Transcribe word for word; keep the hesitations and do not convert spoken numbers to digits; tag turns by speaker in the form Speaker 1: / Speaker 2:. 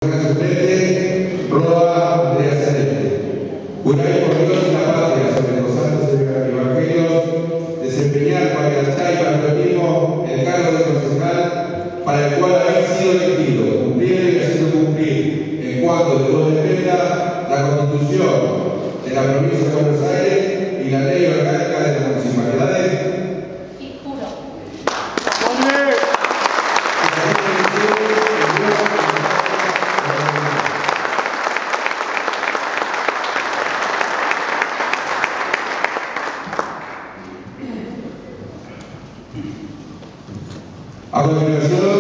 Speaker 1: Suplente, Roa Andrea Celeste. Juráis por Dios y la patria sobre los santos evangelios desempeñar con lealtad y patriotismo el cargo de concejal para el cual habéis sido elegido, cumplir y haciendo cumplir, en cuanto de vos dependa, la Constitución de la provincia de Buenos Aires y la ley orgánica de las municipalidades.
Speaker 2: Sí, juro.
Speaker 1: A continuación,